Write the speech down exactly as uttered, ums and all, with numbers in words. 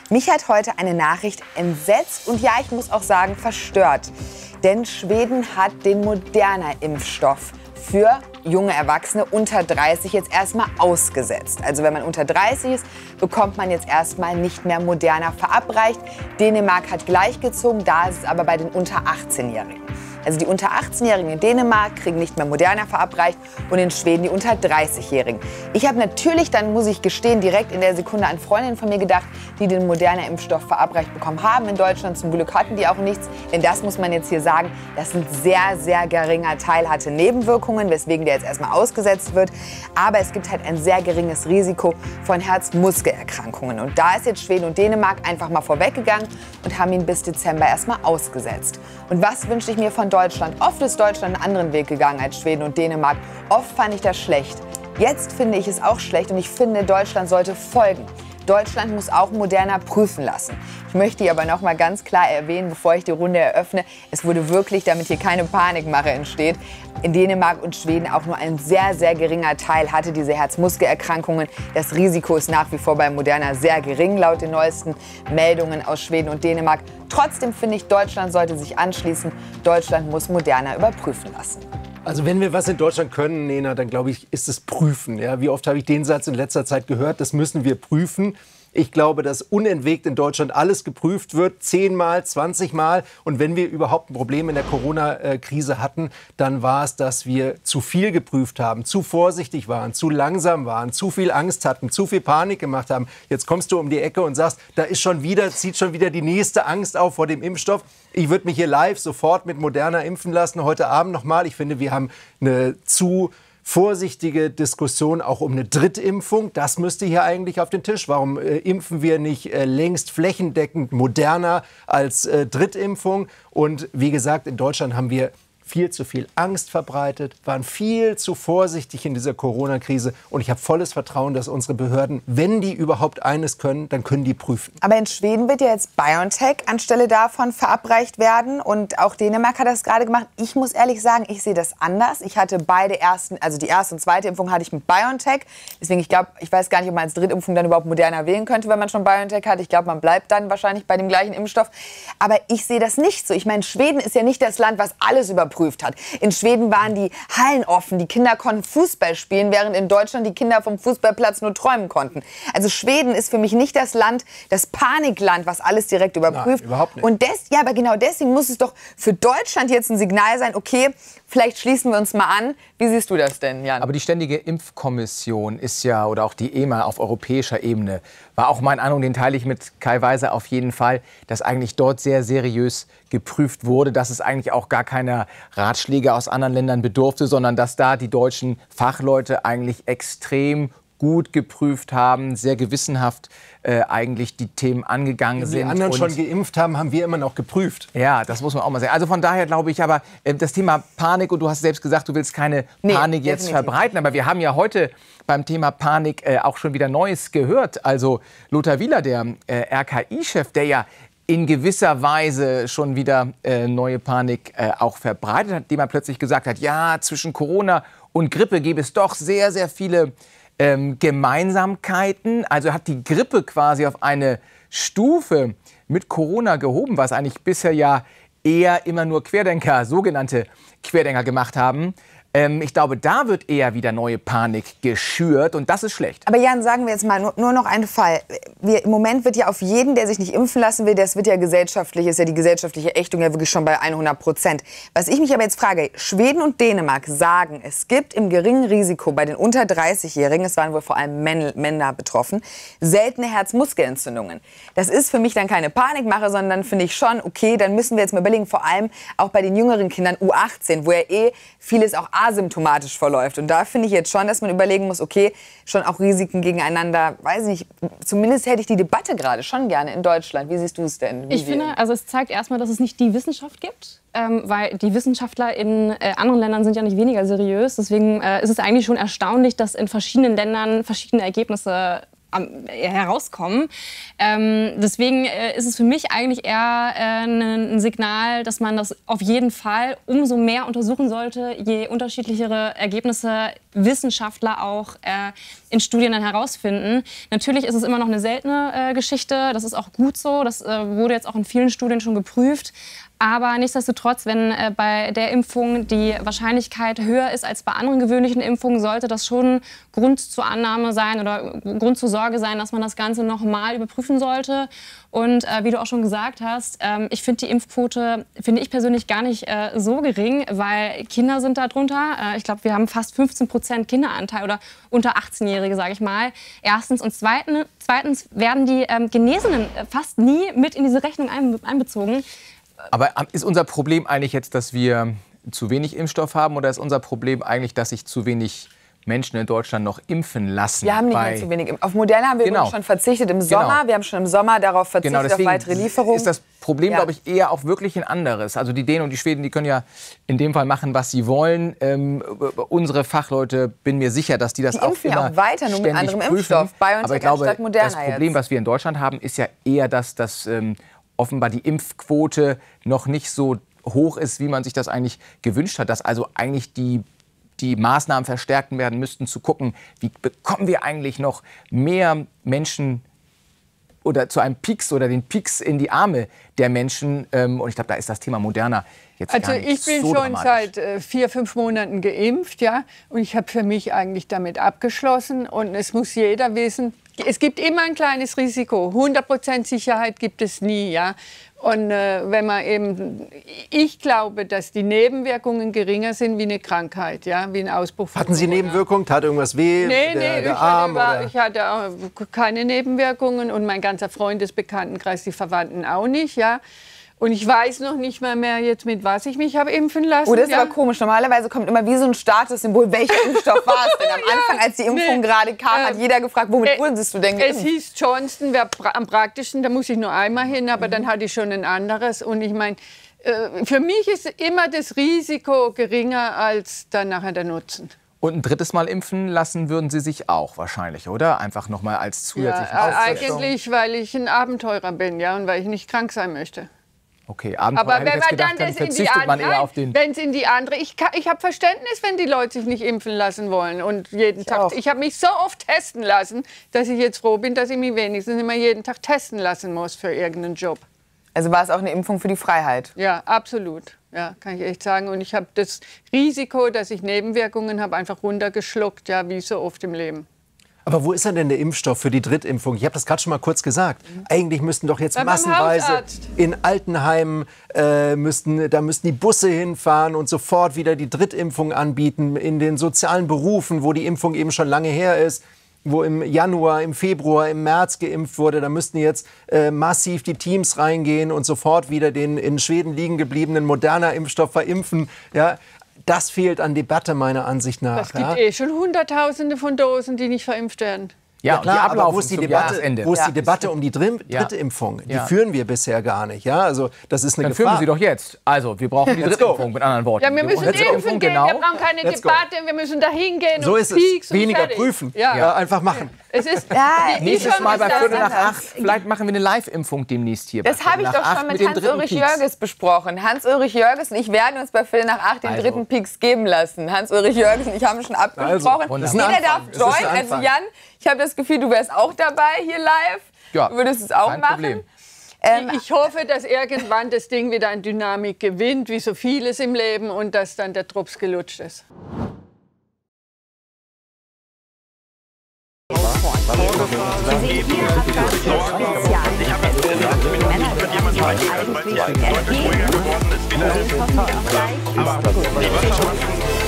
Mich hat heute eine Nachricht entsetzt und ja, ich muss auch sagen, verstört. Denn Schweden hat den Moderna-Impfstoff für junge Erwachsene unter dreißig jetzt erstmal ausgesetzt. Also wenn man unter dreißig ist, bekommt man jetzt erstmal nicht mehr Moderna verabreicht. Dänemark hat gleichgezogen, da ist es aber bei den unter achtzehnjährigen. Also die unter achtzehnjährigen in Dänemark kriegen nicht mehr Moderna verabreicht und in Schweden die unter dreißigjährigen. Ich habe natürlich, dann muss ich gestehen, direkt in der Sekunde an Freundinnen von mir gedacht, die den Moderna-Impfstoff verabreicht bekommen haben. In Deutschland zum Glück hatten die auch nichts. Denn das muss man jetzt hier sagen, das ist ein sehr, sehr geringer Teil, hatte Nebenwirkungen, weswegen der jetzt erstmal ausgesetzt wird. Aber es gibt halt ein sehr geringes Risiko von Herzmuskelerkrankungen. Und da ist jetzt Schweden und Dänemark einfach mal vorweggegangen und haben ihn bis Dezember erstmal ausgesetzt. Und was wünsche ich mir von Deutschland? Oft ist Deutschland einen anderen Weg gegangen als Schweden und Dänemark. Oft fand ich das schlecht. Jetzt finde ich es auch schlecht und ich finde, Deutschland sollte folgen. Deutschland muss auch Moderna prüfen lassen. Ich möchte hier aber noch mal ganz klar erwähnen, bevor ich die Runde eröffne, es wurde wirklich, damit hier keine Panikmache entsteht, in Dänemark und Schweden auch nur ein sehr, sehr geringer Teil hatte diese Herzmuskelerkrankungen. Das Risiko ist nach wie vor bei Moderna sehr gering, laut den neuesten Meldungen aus Schweden und Dänemark. Trotzdem finde ich, Deutschland sollte sich anschließen. Deutschland muss Moderna überprüfen lassen. Also wenn wir was in Deutschland können, Nena, dann glaube ich, ist es prüfen. Ja, wie oft habe ich den Satz in letzter Zeit gehört? Das müssen wir prüfen. Ich glaube, dass unentwegt in Deutschland alles geprüft wird, zehnmal, zwanzigmal. Und wenn wir überhaupt ein Problem in der Corona-Krise hatten, dann war es, dass wir zu viel geprüft haben, zu vorsichtig waren, zu langsam waren, zu viel Angst hatten, zu viel Panik gemacht haben. Jetzt kommst du um die Ecke und sagst, da ist schon wieder, zieht schon wieder die nächste Angst auf vor dem Impfstoff. Ich würde mich hier live sofort mit Moderna impfen lassen, heute Abend noch mal. Ich finde, wir haben eine zu vorsichtige Diskussion auch um eine Drittimpfung. Das müsste hier eigentlich auf den Tisch. Warum äh, impfen wir nicht äh, längst flächendeckend Moderna als äh, Drittimpfung? Und wie gesagt, in Deutschland haben wir viel zu viel Angst verbreitet, waren viel zu vorsichtig in dieser Corona-Krise. Und ich habe volles Vertrauen, dass unsere Behörden, wenn die überhaupt eines können, dann können die prüfen. Aber in Schweden wird ja jetzt BioNTech anstelle davon verabreicht werden. Und auch Dänemark hat das gerade gemacht. Ich muss ehrlich sagen, ich sehe das anders. Ich hatte beide ersten, also die erste und zweite Impfung hatte ich mit BioNTech. Deswegen, ich glaube, ich weiß gar nicht, ob man als Drittimpfung dann überhaupt Moderna wählen könnte, wenn man schon BioNTech hat. Ich glaube, man bleibt dann wahrscheinlich bei dem gleichen Impfstoff. Aber ich sehe das nicht so. Ich meine, Schweden ist ja nicht das Land, was alles überprüft hat. In Schweden waren die Hallen offen, die Kinder konnten Fußball spielen, während in Deutschland die Kinder vom Fußballplatz nur träumen konnten. Also Schweden ist für mich nicht das Land, das Panikland, was alles direkt überprüft. Nein, überhaupt nicht. Und des, ja, aber genau deswegen muss es doch für Deutschland jetzt ein Signal sein, okay, vielleicht schließen wir uns mal an. Wie siehst du das denn, Jan? Aber die Ständige Impfkommission ist ja, oder auch die E M A auf europäischer Ebene, war auch mein Eindruck, den teile ich mit Kai Weiser auf jeden Fall, dass eigentlich dort sehr seriös geprüft wurde, dass es eigentlich auch gar keiner Ratschläge aus anderen Ländern bedurfte, sondern dass da die deutschen Fachleute eigentlich extrem gut geprüft haben, sehr gewissenhaft äh, eigentlich die Themen angegangen Wenn sind. die anderen und schon geimpft haben, haben wir immer noch geprüft. Ja, das muss man auch mal sagen. Also von daher glaube ich aber, äh, das Thema Panik, und du hast selbst gesagt, du willst keine Nee, Panik jetzt definitiv. verbreiten, aber wir haben ja heute beim Thema Panik äh, auch schon wieder Neues gehört. Also Lothar Wieler, der äh, R K I-Chef, der ja in gewisser Weise schon wieder äh, neue Panik äh, auch verbreitet hat, dem er plötzlich gesagt hat, ja, zwischen Corona und Grippe gäbe es doch sehr, sehr viele ähm, Gemeinsamkeiten. Also hat die Grippe quasi auf eine Stufe mit Corona gehoben, was eigentlich bisher ja eher immer nur Querdenker, sogenannte Querdenker gemacht haben. Ähm, ich glaube, da wird eher wieder neue Panik geschürt und das ist schlecht. Aber Jan, sagen wir jetzt mal nur, nur noch einen Fall. Wir, Im Moment wird ja auf jeden, der sich nicht impfen lassen will, das wird ja gesellschaftlich, ist ja die gesellschaftliche Ächtung ja wirklich schon bei hundert Prozent. Was ich mich aber jetzt frage, Schweden und Dänemark sagen, es gibt im geringen Risiko bei den unter dreißigjährigen, es waren wohl vor allem Männer betroffen, seltene Herzmuskelentzündungen. Das ist für mich dann keine Panikmache, sondern finde ich schon, okay, dann müssen wir jetzt mal überlegen, vor allem auch bei den jüngeren Kindern U achtzehn, wo ja eh vieles auch asymptomatisch verläuft. Und da finde ich jetzt schon, dass man überlegen muss, okay, schon auch Risiken gegeneinander, weiß nicht, zumindest hätte ich die Debatte gerade schon gerne in Deutschland. Wie siehst du es denn? Wie ich finde, also es zeigt erstmal, dass es nicht die Wissenschaft gibt, ähm, weil die Wissenschaftler in äh, anderen Ländern sind ja nicht weniger seriös. Deswegen äh, ist es eigentlich schon erstaunlich, dass in verschiedenen Ländern verschiedene Ergebnisse herauskommen. Ähm, deswegen äh, ist es für mich eigentlich eher äh, ein Signal, dass man das auf jeden Fall umso mehr untersuchen sollte, je unterschiedlichere Ergebnisse Wissenschaftler auch äh, in Studien dann herausfinden. Natürlich ist es immer noch eine seltene äh, Geschichte, das ist auch gut so, das äh, wurde jetzt auch in vielen Studien schon geprüft. Aber nichtsdestotrotz, wenn äh, bei der Impfung die Wahrscheinlichkeit höher ist als bei anderen gewöhnlichen Impfungen, sollte das schon Grund zur Annahme sein oder Grund zur Sorge sein, dass man das Ganze noch mal überprüfen sollte. Und äh, wie du auch schon gesagt hast, ähm, ich finde die Impfquote, finde ich persönlich gar nicht äh, so gering, weil Kinder sind da drunter. Äh, ich glaube, wir haben fast fünfzehn Prozent Kinderanteil oder unter achtzehnjährige, sage ich mal. Erstens. Und zweitens, zweitens werden die ähm, Genesenen fast nie mit in diese Rechnung ein, einbezogen. Aber ist unser Problem eigentlich jetzt, dass wir zu wenig Impfstoff haben, oder ist unser Problem eigentlich, dass sich zu wenig Menschen in Deutschland noch impfen lassen? Wir haben nicht mehr zu wenig. Auf Moderna haben wir genau. schon verzichtet im Sommer. Genau. Wir haben schon im Sommer darauf verzichtet, genau, auf weitere Lieferungen. Ist das Problem, ja. glaube ich, eher auch wirklich ein anderes. Also die Dänen und die Schweden, die können ja in dem Fall machen, was sie wollen. Ähm, unsere Fachleute, bin mir sicher, dass die das die auch impfen immer ja auch weiter, nur mit anderem prüfen. Impfstoff. BioNTech Aber ich glaube, Moderna das Problem, jetzt. was wir in Deutschland haben, ist ja eher, dass das ähm, offenbar die Impfquote noch nicht so hoch ist, wie man sich das eigentlich gewünscht hat. Dass also eigentlich die, die Maßnahmen verstärkt werden müssten, zu gucken, wie bekommen wir eigentlich noch mehr Menschen oder zu einem Peaks oder den Peaks in die Arme der Menschen. Und ich glaube, da ist das Thema Moderna jetzt also gar nicht ich bin so schon dramatisch. seit äh, vier, fünf Monaten geimpft, ja, und ich habe für mich eigentlich damit abgeschlossen. Und es muss jeder wissen, es gibt immer ein kleines Risiko. hundert Prozent Sicherheit gibt es nie, ja. Und äh, wenn man eben, ich glaube, dass die Nebenwirkungen geringer sind wie eine Krankheit, ja, wie ein Ausbruch von Hatten Sie Corona. Nebenwirkungen? Tat irgendwas weh? Nee, der, nee, der ich, Arm, hatte, oder? ich hatte auch keine Nebenwirkungen und mein ganzer Freundesbekanntenkreis, die Verwandten auch nicht, ja. Und ich weiß noch nicht mal mehr jetzt, mit was ich mich habe impfen lassen. Oh, das ist ja. aber komisch. Normalerweise kommt immer wie so ein Statussymbol, welcher Impfstoff war es denn? Am Anfang, als die Impfung nee. gerade kam, hat jeder gefragt, womit äh, wurdest du denn geimpft? Es hieß Johnson, wäre pra am praktischen, da muss ich nur einmal hin, aber mhm. dann hatte ich schon ein anderes. Und ich meine, äh, für mich ist immer das Risiko geringer als dann nachher der Nutzen. Und ein drittes Mal impfen lassen würden Sie sich auch wahrscheinlich, oder? Einfach noch mal als zusätzliche ja, eigentlich, weil ich ein Abenteurer bin, ja, und weil ich nicht krank sein möchte. Okay, Abenteuer, aber wenn man gedacht, dann, dann verzichtet in die man andere, eher auf den... Wenn es in die andere... Ich, ich habe Verständnis, wenn die Leute sich nicht impfen lassen wollen. Und jeden ich Tag... Auch. Ich habe mich so oft testen lassen, dass ich jetzt froh bin, dass ich mich wenigstens immer jeden Tag testen lassen muss für irgendeinen Job. Also war es auch eine Impfung für die Freiheit? Ja, absolut. Ja, kann ich echt sagen. Und ich habe das Risiko, dass ich Nebenwirkungen habe, einfach runtergeschluckt, ja, wie so oft im Leben. Aber wo ist denn der Impfstoff für die Drittimpfung? Ich habe das gerade schon mal kurz gesagt. Mhm. Eigentlich müssten doch jetzt Bei massenweise in Altenheimen, äh, müssten, da müssten die Busse hinfahren und sofort wieder die Drittimpfung anbieten. In den sozialen Berufen, wo die Impfung eben schon lange her ist, wo im Januar, im Februar, im März geimpft wurde, da müssten jetzt äh, massiv die Teams reingehen und sofort wieder den in Schweden liegen gebliebenen Moderna-Impfstoff verimpfen. Ja, das fehlt an Debatte meiner Ansicht nach. Es gibt ja. eh schon Hunderttausende von Dosen, die nicht verimpft werden. Ja, Ja, klar, die aber ablaufen wo ist die zum Debatte, Jahresende. wo ist Ja. die Debatte um die Drin Ja. dritte Impfung? Die Ja. führen wir bisher gar nicht. Ja? Also, das ist eine Dann Gefahr. führen wir sie doch jetzt. Also, wir brauchen die Let's Drittimpfung, go. mit anderen Worten. Ja, wir müssen brauchen die impfen gehen, genau. wir brauchen keine Let's go. Debatte, wir müssen da hingehen So und ist es. Peaks und Weniger fertig. prüfen. Ja. Ja, einfach machen. Es ist, Ja, wie- wie Nächstes schon Mal bei gesagt, Viertel nach anders. acht. Vielleicht machen wir eine Live-Impfung demnächst hier. bei Das habe Viertel ich nach doch acht schon mit dem Hans-Ulrich dritten Peaks. Jörges besprochen. Hans-Ulrich Jörges und ich werden uns bei Viertel nach acht den Also. dritten Peaks geben lassen. Hans-Ulrich Jörges und ich haben schon abgesprochen. Also, das ist ein Jeder Anfang. darf Das ist ein joinen. Also Anfang. Jan, ich habe das Gefühl, du wärst auch dabei hier live. Ja, Du würdest es auch kein machen. Problem. Ähm, Ich hoffe, dass irgendwann das Ding wieder an Dynamik gewinnt, wie so vieles im Leben, und dass dann der Drops gelutscht ist. Aber